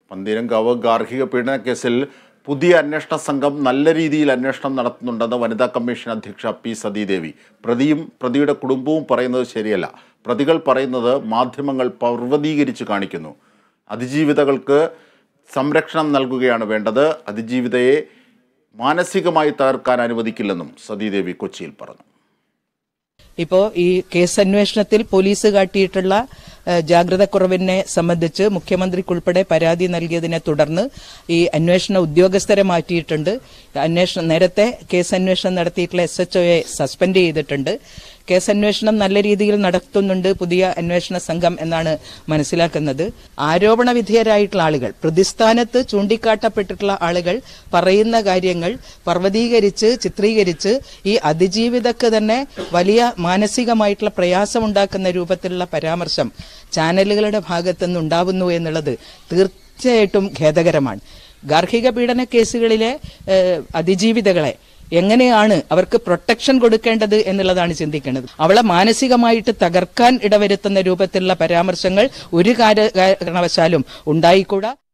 പന്തീരങ്കാവ് ഗാർഹിക പീഡന കേസിൽ പുതിയ അന്വേഷണ സംഘം നല്ല രീതിയിൽ അന്വേഷണം നടത്തുന്നുണ്ടെന്ന് വനിതാ കമ്മീഷൻ അധ്യക്ഷ പി സതീദേവി. പ്രതിയും പ്രതിയുടെ കുടുംബവും പറയുന്നത് ശരിയല്ല. പ്രതികൾ പറയുന്നത് മാധ്യമങ്ങൾ പർവ്വതീകരിച്ച് കാണിക്കുന്നു. അതിജീവിതകൾക്ക് സംരക്ഷണം നൽകുകയാണ് വേണ്ടത്. അതിജീവിതയെ മാനസികമായി തകർക്കാൻ അനുവദിക്കില്ലെന്നും സതീദേവി കൊച്ചിയിൽ പറഞ്ഞു. ഇപ്പോൾ ഈ കേസ് അന്വേഷണത്തിൽ പോലീസ് കാട്ടിയിട്ടുള്ള ജാഗ്രതക്കുറവിനെ സംബന്ധിച്ച് മുഖ്യമന്ത്രിക്കുൾപ്പെടെ പരാതി നൽകിയതിനെ തുടർന്ന് ഈ അന്വേഷണ ഉദ്യോഗസ്ഥരെ മാറ്റിയിട്ടുണ്ട്. നേരത്തെ കേസ് അന്വേഷണം നടത്തിയിട്ടുള്ള SHOയെ സസ്പെൻഡ് ചെയ്തിട്ടുണ്ട്. കേസ് അന്വേഷണം നല്ല രീതിയിൽ നടത്തുന്നുണ്ട് പുതിയ അന്വേഷണ സംഘം എന്നാണ് മനസ്സിലാക്കുന്നത്. ആരോപണ വിധേയരായിട്ടുള്ള ആളുകൾ, പ്രതിസ്ഥാനത്ത് ചൂണ്ടിക്കാട്ടപ്പെട്ടിട്ടുള്ള ആളുകൾ പറയുന്ന കാര്യങ്ങൾ പർവ്വതീകരിച്ച് ചിത്രീകരിച്ച് ഈ അതിജീവിതക്ക് തന്നെ വലിയ മാനസികമായിട്ടുള്ള പ്രയാസമുണ്ടാക്കുന്ന രൂപത്തിലുള്ള പരാമർശം ചാനലുകളുടെ ഭാഗത്തുനിന്ന് ഉണ്ടാവുന്നു എന്നുള്ളത് തീർച്ചയായിട്ടും ഖേദകരമാണ്. ഗാർഹിക പീഡന കേസുകളിലെ അതിജീവിതകളെ എങ്ങനെയാണ് അവർക്ക് പ്രൊട്ടക്ഷൻ കൊടുക്കേണ്ടത് എന്നുള്ളതാണ് ചിന്തിക്കേണ്ടത്. അവളെ മാനസികമായിട്ട് തകർക്കാൻ ഇടവരുത്തുന്ന രൂപത്തിലുള്ള പരാമർശങ്ങൾ ഒരു കാരണവശാലും ഉണ്ടായിക്കൂടാ.